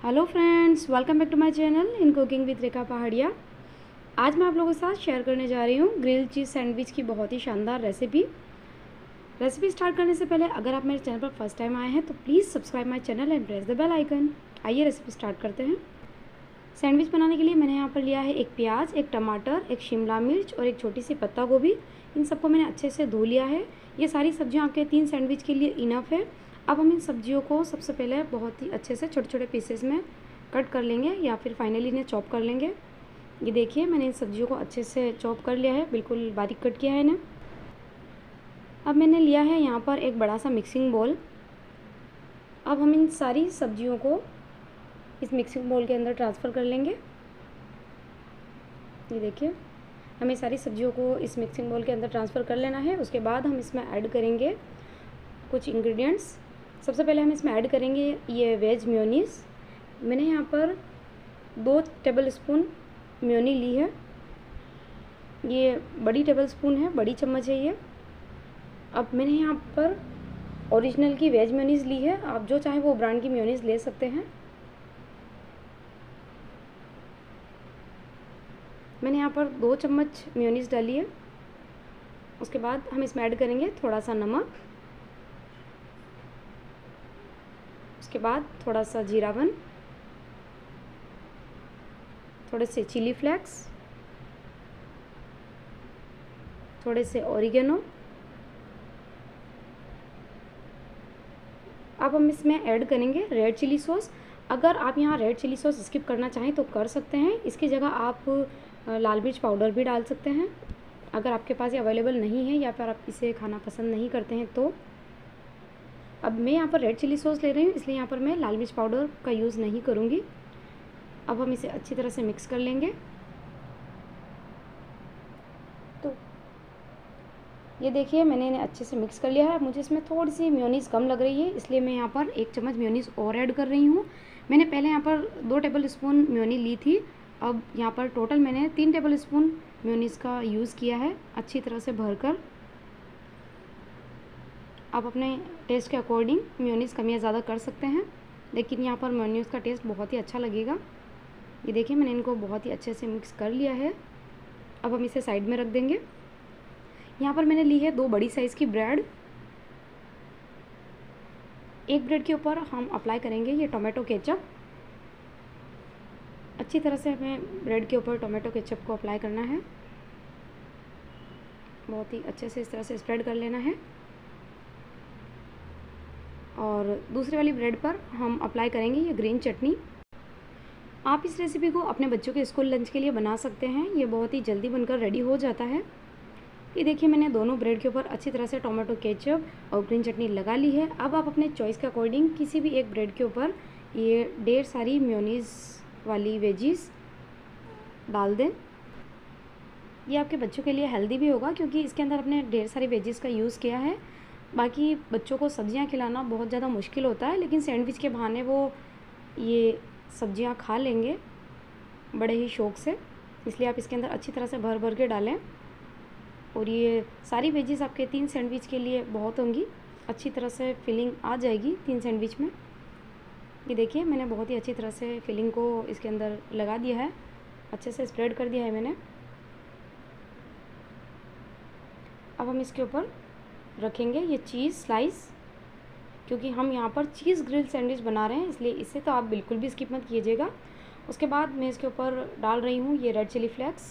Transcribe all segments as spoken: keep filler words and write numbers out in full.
Hello friends, welcome back to my channel in cooking with Rekha Pahadiya. आज मैं आप लोगों के साथ शेयर करने जा रही हूँ ग्रिल चीज़ सैंडविच की बहुत ही शानदार रेसिपी। रेसिपी स्टार्ट करने से पहले अगर आप मेरे चैनल पर फर्स्ट टाइम आए हैं तो please subscribe my channel and press the bell icon. आइए रेसिपी स्टार्ट करते हैं। सैंडविच बनाने के लिए मैंने यहाँ पर लिया है एक प्याज, एक टमाटर, एक शिमला मिर्च और एक छोटी सी पत्ता गोभी। इन सबको मैंने अच्छे से धो लिया है। ये सारी सब्जियाँ आपके तीन सैंडविच के लिए इनफ है। अब हम इन सब्जियों को सबसे पहले बहुत ही अच्छे से छोटे छोटे पीसेस में कट कर लेंगे या फिर फाइनली इन्हें चॉप कर लेंगे। ये देखिए, मैंने इन सब्जियों को अच्छे से चॉप कर लिया है, बिल्कुल बारीक कट किया है इन्हें। अब मैंने लिया है यहाँ पर एक बड़ा सा मिक्सिंग बोल। अब हम इन सारी सब्जियों को इस मिक्सिंग बोल के अंदर ट्रांसफ़र कर लेंगे। ये देखिए, हमें सारी सब्जियों को इस मिक्सिंग बोल के अंदर ट्रांसफ़र कर लेना है। उसके बाद हम इसमें ऐड करेंगे कुछ इंग्रेडिएंट्स। सबसे पहले हम इसमें ऐड करेंगे ये वेज मेयोनीज़। मैंने यहाँ पर दो टेबल स्पून मेयोनी ली है। ये बड़ी टेबल स्पून है, बड़ी चम्मच है ये। अब मैंने यहाँ पर ओरिजिनल की वेज मेयोनीज़ ली है। आप जो चाहे वो ब्रांड की मेयोनीज़ ले सकते हैं। मैंने यहाँ पर दो चम्मच मेयोनीज़ डाली है। उसके बाद हम इसमें ऐड करेंगे थोड़ा सा नमक। उसके बाद थोड़ा सा जीरावन, थोड़े से चिली फ्लेक्स, थोड़े से ऑरिगेनो। अब हम इसमें ऐड करेंगे रेड चिली सॉस। अगर आप यहाँ रेड चिली सॉस स्किप करना चाहें तो कर सकते हैं। इसकी जगह आप लाल मिर्च पाउडर भी डाल सकते हैं अगर आपके पास ये अवेलेबल नहीं है या फिर आप इसे खाना पसंद नहीं करते हैं तो। अब मैं यहाँ पर रेड चिली सॉस ले रही हूँ, इसलिए यहाँ पर मैं लाल मिर्च पाउडर का यूज़ नहीं करूँगी। अब हम इसे अच्छी तरह से मिक्स कर लेंगे। तो ये देखिए, मैंने इन्हें अच्छे से मिक्स कर लिया है। मुझे इसमें थोड़ी सी मेयोनीज़ कम लग रही है, इसलिए मैं यहाँ पर एक चम्मच मेयोनीज़ और ऐड कर रही हूँ। मैंने पहले यहाँ पर दो टेबल स्पून मेयोनी ली थी। अब यहाँ पर टोटल मैंने तीन टेबल स्पून मेयोनीज़ का यूज़ किया है, अच्छी तरह से भरकर। आप अपने टेस्ट के अकॉर्डिंग मेयोनीज़ कम या ज़्यादा कर सकते हैं, लेकिन यहाँ पर मेयोनीज़ का टेस्ट बहुत ही अच्छा लगेगा। ये देखिए, मैंने इनको बहुत ही अच्छे से मिक्स कर लिया है। अब हम इसे साइड में रख देंगे। यहाँ पर मैंने ली है दो बड़ी साइज़ की ब्रेड। एक ब्रेड के ऊपर हम अप्लाई करेंगे ये टोमेटो केचप। अच्छी तरह से हमें ब्रेड के ऊपर टोमेटो केचप को अप्लाई करना है। बहुत ही अच्छे से इस तरह से स्प्रेड कर लेना है। और दूसरी वाली ब्रेड पर हम अप्लाई करेंगे ये ग्रीन चटनी। आप इस रेसिपी को अपने बच्चों के स्कूल लंच के लिए बना सकते हैं। ये बहुत ही जल्दी बनकर रेडी हो जाता है। ये देखिए, मैंने दोनों ब्रेड के ऊपर अच्छी तरह से टोमेटो केचप और ग्रीन चटनी लगा ली है। अब आप अपने चॉइस के अकॉर्डिंग किसी भी एक ब्रेड के ऊपर ये ढेर सारी मेयोनीज़ वाली वेजीज डाल दें। ये आपके बच्चों के लिए हेल्दी भी होगा क्योंकि इसके अंदर अपने ढेर सारी वेजीज का यूज़ किया है। बाकी बच्चों को सब्जियां खिलाना बहुत ज़्यादा मुश्किल होता है, लेकिन सैंडविच के बहाने वो ये सब्जियां खा लेंगे बड़े ही शौक़ से। इसलिए आप इसके अंदर अच्छी तरह से भर भर के डालें और ये सारी वेजीज आपके तीन सैंडविच के लिए बहुत होंगी। अच्छी तरह से फिलिंग आ जाएगी तीन सैंडविच में। ये देखिए, मैंने बहुत ही अच्छी तरह से फिलिंग को इसके अंदर लगा दिया है, अच्छे से स्प्रेड कर दिया है मैंने। अब हम इसके ऊपर रखेंगे ये चीज़ स्लाइस, क्योंकि हम यहाँ पर चीज़ ग्रिल सैंडविच बना रहे हैं, इसलिए इसे तो आप बिल्कुल भी स्किप मत कीजिएगा। उसके बाद मैं इसके ऊपर डाल रही हूँ ये रेड चिली फ्लेक्स।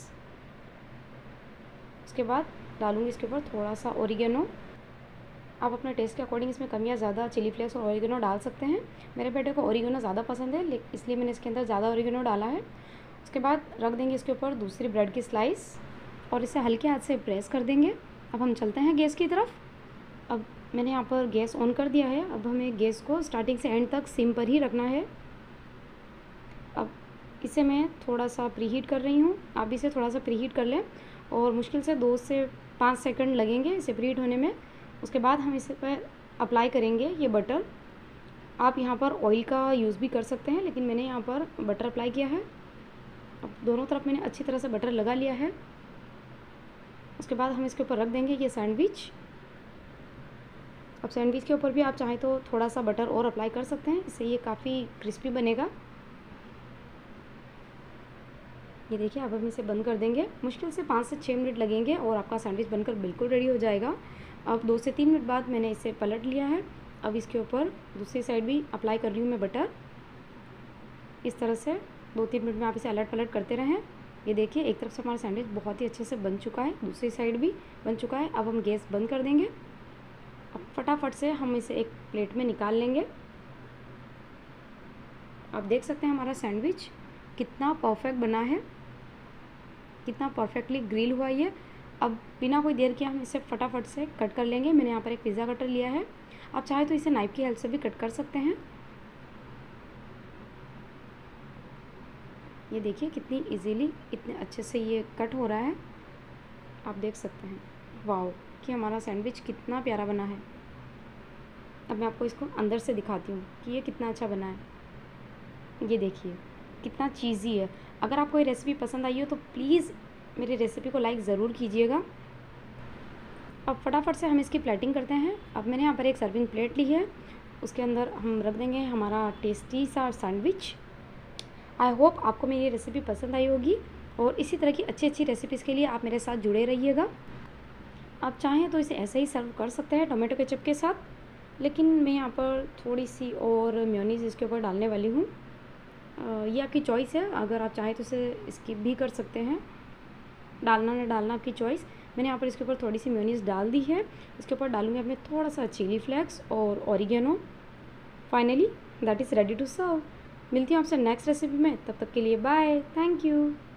उसके बाद डालूँगी इसके ऊपर थोड़ा सा ओरिगेनो। आप अपने टेस्ट के अकॉर्डिंग इसमें कम या ज़्यादा चिली फ्लेक्स और ओरिगेनो डाल सकते हैं। मेरे बेटे को ओरिगेनो ज़्यादा पसंद है, इसलिए मैंने इसके अंदर ज़्यादा ओरिगेनो डाला है। उसके बाद रख देंगे इसके ऊपर दूसरी ब्रेड की स्लाइस और इसे हल्के हाथ से प्रेस कर देंगे। अब हम चलते हैं गैस की तरफ। अब मैंने यहाँ पर गैस ऑन कर दिया है। अब हमें गैस को स्टार्टिंग से एंड तक सिम पर ही रखना है। अब इसे मैं थोड़ा सा प्रीहीट कर रही हूँ, आप भी इसे थोड़ा सा प्रीहीट कर लें और मुश्किल से दो से पाँच सेकंड लगेंगे इसे प्रीहीट होने में। उसके बाद हम इसे पर अप्लाई करेंगे ये बटर। आप यहाँ पर ऑयल का यूज़ भी कर सकते हैं, लेकिन मैंने यहाँ पर बटर अप्लाई किया है। अब दोनों तरफ मैंने अच्छी तरह से बटर लगा लिया है। उसके बाद हम इसके ऊपर रख देंगे ये सैंडविच। अब सैंडविच के ऊपर भी आप चाहें तो थोड़ा सा बटर और अप्लाई कर सकते हैं, इससे ये काफ़ी क्रिस्पी बनेगा। ये देखिए अब हम इसे बंद कर देंगे। मुश्किल से पाँच से छः मिनट लगेंगे और आपका सैंडविच बनकर बिल्कुल रेडी हो जाएगा। अब दो से तीन मिनट बाद मैंने इसे पलट लिया है। अब इसके ऊपर दूसरी साइड भी अप्लाई कर रही हूँ मैं बटर। इस तरह से दो तीन मिनट में आप इसे अलट पलट करते रहें। ये देखिए एक तरफ से हमारा सैंडविच बहुत ही अच्छे से बन चुका है, दूसरी साइड भी बन चुका है। अब हम गैस बंद कर देंगे। अब फटाफट से हम इसे एक प्लेट में निकाल लेंगे। आप देख सकते हैं हमारा सैंडविच कितना परफेक्ट बना है, कितना परफेक्टली ग्रिल हुआ ये। अब बिना कोई देर के हम इसे फटाफट से कट कर लेंगे। मैंने यहाँ पर एक पिज़्ज़ा कटर लिया है, आप चाहे तो इसे नाइफ की हेल्प से भी कट कर सकते हैं। ये देखिए कितनी इजीली इतने अच्छे से ये कट हो रहा है, आप देख सकते हैं। वाओ कि हमारा सैंडविच कितना प्यारा बना है। अब मैं आपको इसको अंदर से दिखाती हूँ कि ये कितना अच्छा बना है। ये देखिए कितना चीज़ी है। अगर आपको ये रेसिपी पसंद आई हो तो प्लीज़ मेरी रेसिपी को लाइक ज़रूर कीजिएगा। अब फटाफट से हम इसकी प्लेटिंग करते हैं। अब मैंने यहाँ पर एक सर्विंग प्लेट ली है, उसके अंदर हम रख देंगे हमारा टेस्टी सा सैंडविच। आई होप आपको मेरी ये रेसिपी पसंद आई होगी और इसी तरह की अच्छी अच्छी रेसिपीज़ के लिए आप मेरे साथ जुड़े रहिएगा। आप चाहें तो इसे ऐसे ही सर्व कर सकते हैं टोमेटो केचप के साथ, लेकिन मैं यहाँ पर थोड़ी सी और मेयोनीज़ इसके ऊपर डालने वाली हूँ। ये आपकी चॉइस है, अगर आप चाहें तो इसे स्किप भी कर सकते हैं, डालना ना डालना आपकी चॉइस। मैंने यहाँ पर इसके ऊपर थोड़ी सी मेयोनीज़ डाल दी है। इसके ऊपर डालूँगी अब मैं थोड़ा सा चिली फ्लेक्स और oregano. Finally that is ready to serve. मिलती हूँ आपसे नेक्स्ट रेसिपी में, तब तक के लिए बाय, थैंक यू।